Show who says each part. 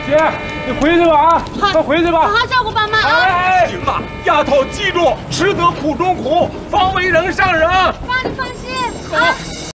Speaker 1: 姐，你回去吧啊！快回去吧，
Speaker 2: 好好照顾爸妈啊！
Speaker 1: 哎，
Speaker 3: 行了，丫头记住，吃得苦中苦，方为人上人。
Speaker 2: 妈，你放心啊。